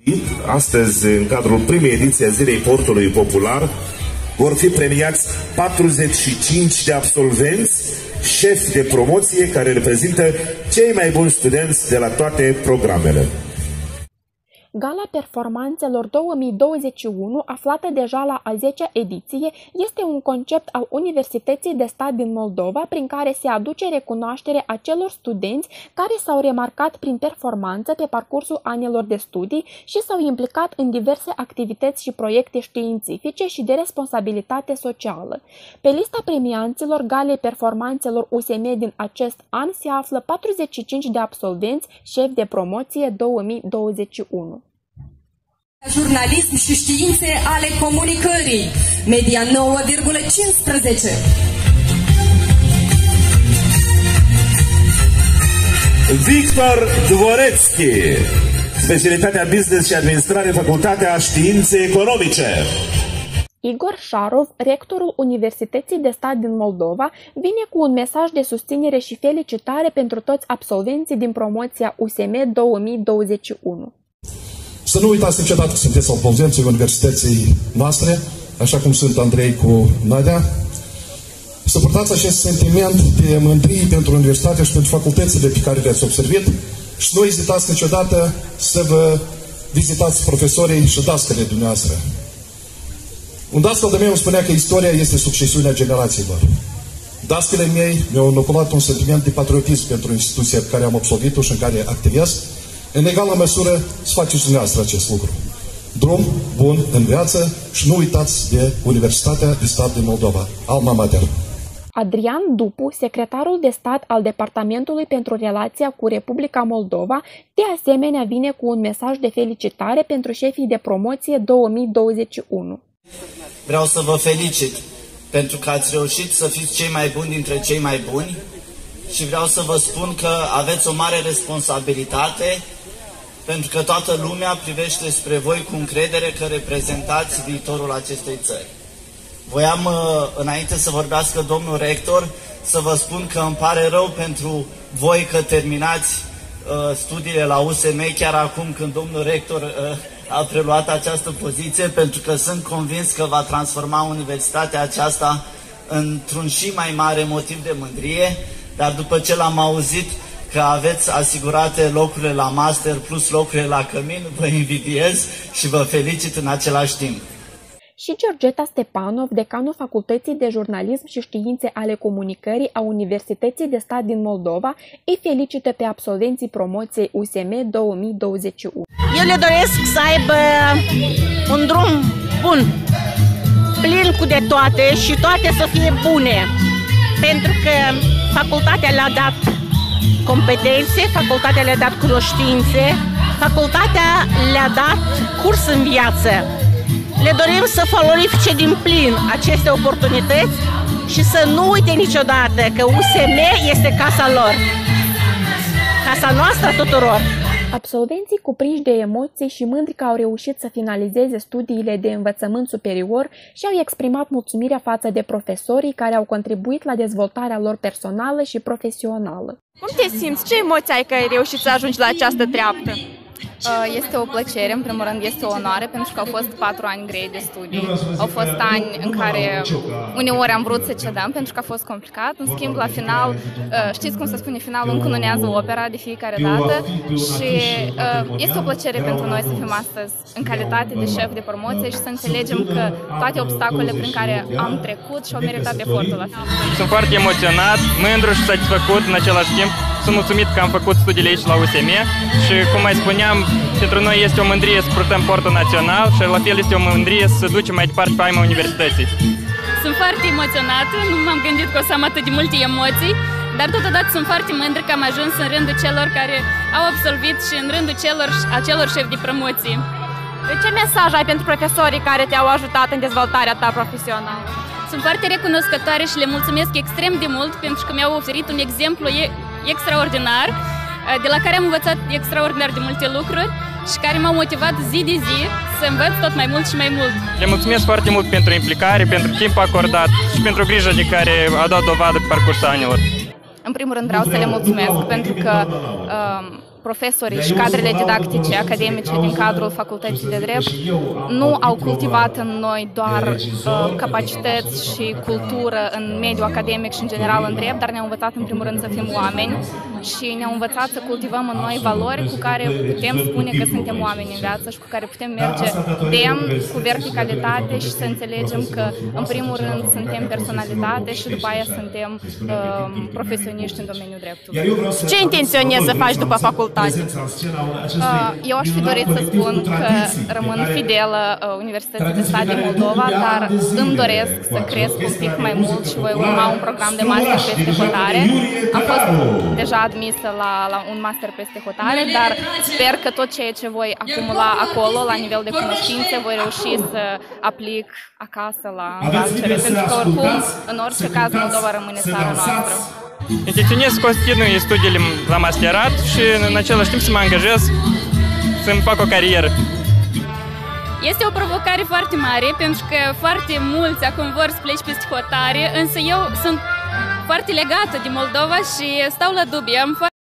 Astăzi, în cadrul primei ediții a Zilei Portului Popular, vor fi premiați 45 de absolvenți, șefi de promoție, care reprezintă cei mai buni studenți de la toate programele. Gala Performanțelor 2021, aflată deja la a 10-a ediție, este un concept al Universității de Stat din Moldova prin care se aduce recunoaștere acelor studenți care s-au remarcat prin performanță pe parcursul anilor de studii și s-au implicat în diverse activități și proiecte științifice și de responsabilitate socială. Pe lista premianților Galei Performanțelor USM din acest an se află 45 de absolvenți șefi de promoție 2021. Jurnalism și științe ale comunicării, media 9,15. Victor Dvorețchi, specialitatea Business și Administrare, Facultatea Științe Economice. Igor Șarov, rectorul Universității de Stat din Moldova, vine cu un mesaj de susținere și felicitare pentru toți absolvenții din promoția USM 2021. Să nu uitați niciodată că sunteți absolvenții universității noastre, așa cum sunt Andrei cu Nadia. Să purtați acest sentiment de mândrie pentru universitate și pentru facultățile pe care le-ați observat și nu ezitați niciodată să vă vizitați profesorii și dascăle dumneavoastră. Un dascăl de meu îmi spunea că istoria este succesiunea generațiilor. Dascăle mei mi-au inoculat un sentiment de patriotism pentru instituția pe care am absolvit-o și în care activez. În egală măsură să faceți dumneavoastră acest lucru. Drum bun în viață și nu uitați de Universitatea de Stat din Moldova, Alma Mater. Adrian Dupu, secretarul de stat al Departamentului pentru Relația cu Republica Moldova, de asemenea vine cu un mesaj de felicitare pentru șefii de promoție 2021. Vreau să vă felicit pentru că ați reușit să fiți cei mai buni dintre cei mai buni și vreau să vă spun că aveți o mare responsabilitate, pentru că toată lumea privește spre voi cu încredere că reprezentați viitorul acestei țări. Voiam, înainte să vorbească domnul rector, să vă spun că îmi pare rău pentru voi că terminați studiile la USM chiar acum când domnul rector a preluat această poziție, pentru că sunt convins că va transforma universitatea aceasta într-un și mai mare motiv de mândrie, dar după ce l-am auzit că aveți asigurate locurile la master plus locurile la cămin, vă invidiez și vă felicit în același timp. Și Georgeta Stepanov, decanul Facultății de Jurnalism și Științe ale Comunicării a Universității de Stat din Moldova, îi felicită pe absolvenții promoției USM 2021. Eu le doresc să aibă un drum bun, plin cu de toate și toate să fie bune, pentru că facultatea le-a dat competențe, facultatea le-a dat cunoștințe, facultatea le-a dat curs în viață. Le dorim să valorifice din plin aceste oportunități și să nu uite niciodată că USM este casa lor, casa noastră tuturor. Absolvenții cuprinși de emoții și mândri că au reușit să finalizeze studiile de învățământ superior și-au exprimat mulțumirea față de profesorii care au contribuit la dezvoltarea lor personală și profesională. Cum te simți? Ce emoții ai că ai reușit să ajungi la această treaptă? Este o plăcere, în primul rând este o onoare, pentru că au fost 4 ani grei de studii. Au fost ani în care uneori am vrut să cedăm pentru că a fost complicat. În schimb, la final, știți cum se spune, finalul încununează opera de fiecare dată și este o plăcere pentru noi să fim astăzi în calitate de șef de promoție și să înțelegem că toate obstacolele prin care am trecut și-au meritat efortul la final. Sunt foarte emoționat, mândru și satisfăcut în același timp. Sunt mulțumit că am făcut studiile aici la USM și, cum mai spuneam, pentru noi este o mândrie să purtăm portul național și la fel este o mândrie să ducem mai departe faima universității. Sunt foarte emoționată, nu m-am gândit că o să am atât de multe emoții, dar totodată sunt foarte mândră că am ajuns în rândul celor care au absolvit și în rândul acelor șefi de promoție. Ce mesaj ai pentru profesorii care te-au ajutat în dezvoltarea ta profesională? Sunt foarte recunoscătoare și le mulțumesc extrem de mult pentru că mi-au oferit un exemplu extraordinar, de la care am învățat extraordinar de multe lucruri și care m-au motivat zi de zi să învăț tot mai mult și mai mult. Le mulțumesc foarte mult pentru implicare, pentru timp acordat și pentru grija de care a dat dovadă pe parcursul anilor. În primul rând vreau să le mulțumesc pentru că profesorii și cadrele didactice academice din cadrul Facultății de Drept nu au cultivat în noi doar capacități și cultură în mediul academic și în general în drept, dar ne-au învățat în primul rând să fim oameni și ne-au învățat să cultivăm în noi valori cu care putem spune că suntem oameni în viață și cu care putem merge demn, cu verticalitate și să înțelegem că în primul rând suntem personalitate și după aia suntem profesioniști în domeniul dreptului. Ce intenționezi să faci după facultate? Eu aș fi dorit să spun că rămân fidelă Universității de Stat din Moldova, dar îmi doresc să cresc un pic mai mult și voi urma un program de master peste hotare. Am fost deja admisă la un master peste hotare, dar sper că tot ceea ce voi acumula acolo, la nivel de cunoștințe, voi reuși să aplic acasă la învățare, pentru că oricum, în orice caz, Moldova rămâne țara noastră. Intenționez să continui studiile la masterat și în același timp să mă angajez, să-mi fac o carieră. Este o provocare foarte mare, pentru că foarte mulți acum vor să pleci peste hotare, însă eu sunt foarte legată de Moldova și stau la dubii.